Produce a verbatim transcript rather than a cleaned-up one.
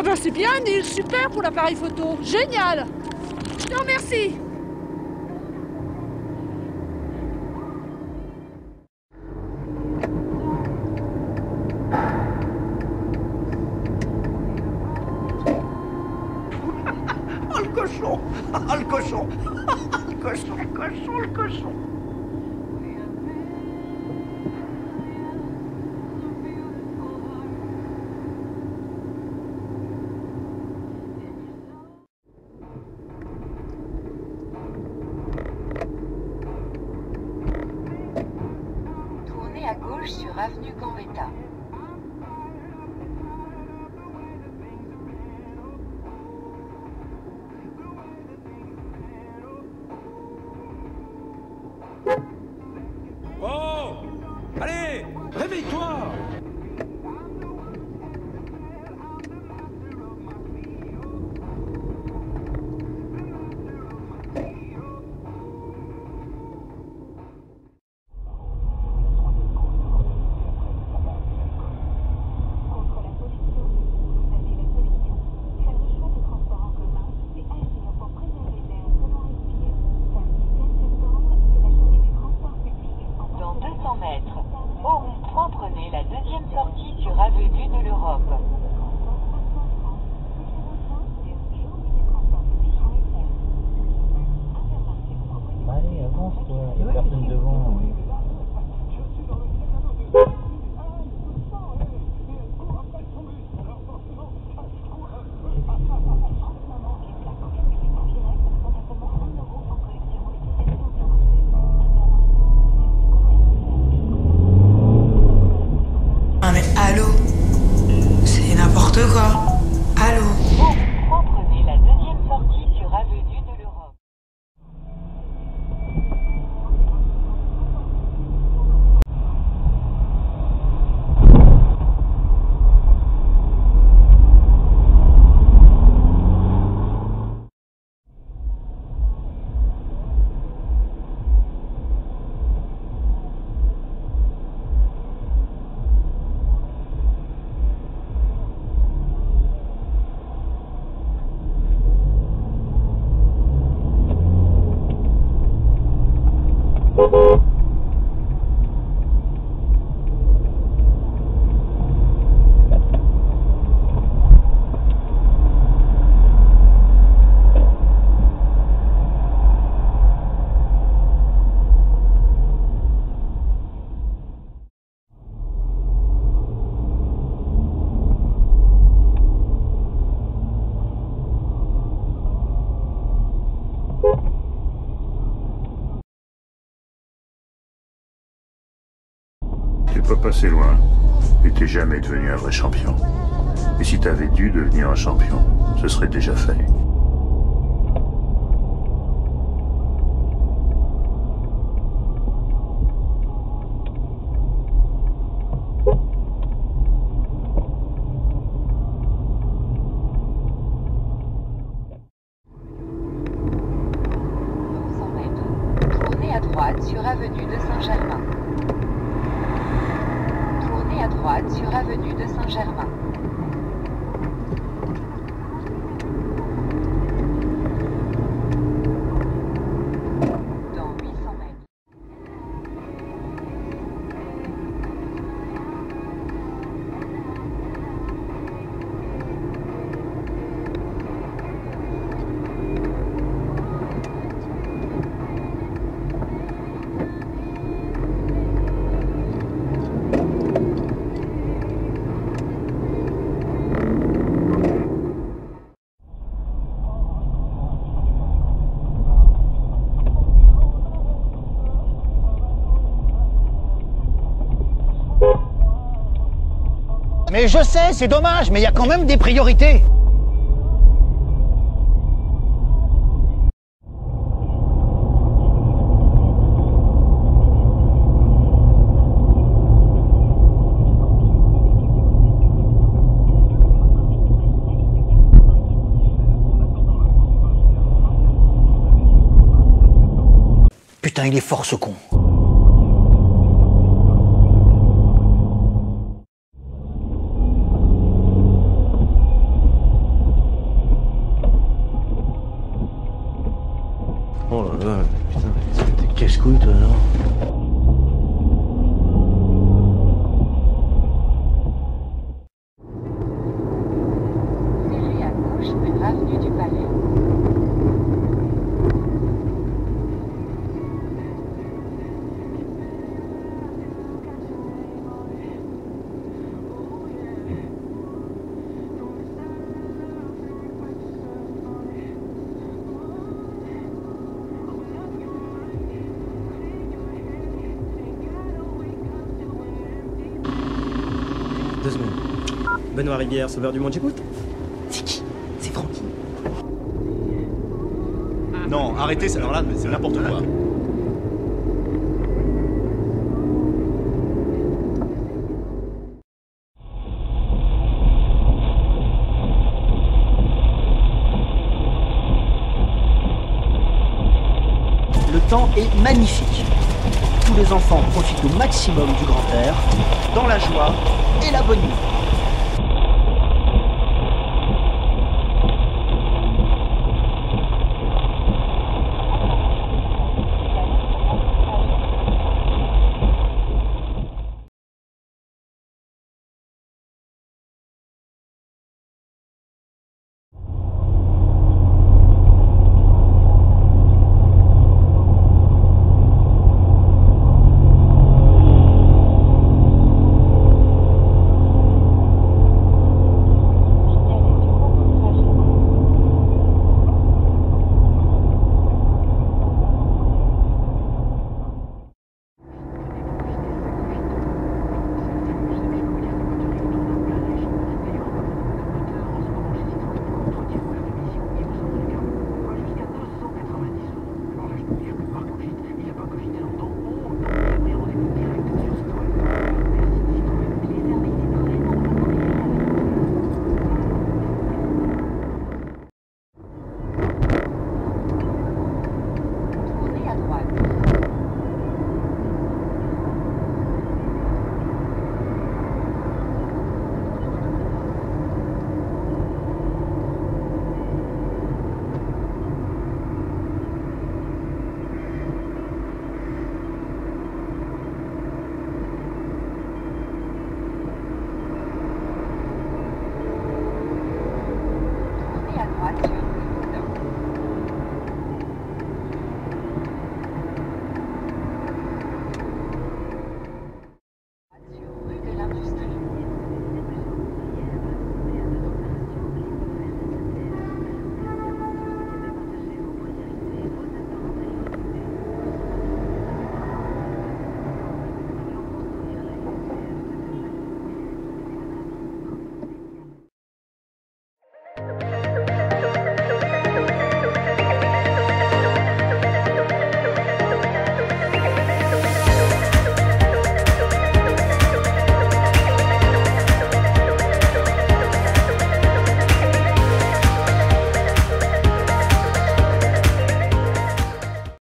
Ah ben c'est bien Neil, super pour l'appareil photo, génial. Je te remercie. Oh le cochon! Oh le cochon! Le cochon, le cochon, le cochon! Tournez à gauche sur avenue Gambetta. Oh! Allez! Réveille-toi! Prenez la deuxième sortie sur avenue de l'Europe. Allez, avance-toi, il n'y a personne devant. Ah mais allô? C'est n'importe quoi. Allô? Prenez la deuxième sortie sur avenue de l'Europe. T'es pas passé loin, et t'es jamais devenu un vrai champion. Et si t'avais dû devenir un champion, ce serait déjà fait. cent mètres. Tournez à droite sur avenue de Saint-Germain. Tournez à droite sur avenue de Saint-Germain. Dans huit cents mètres. Mais je sais, c'est dommage, mais il y a quand même des priorités. Putain, il est fort ce con. casse-couille, toi, non? Suivez à gauche, avenue du Palais. Deux secondes. Benoît Rivière, sauveur du monde, j'écoute. C'est qui? C'est Francky. Non, arrêtez, alors là, c'est n'importe quoi. Le temps est magnifique. Tous les enfants profitent au maximum du grand air, dans la joie et la bonne humeur.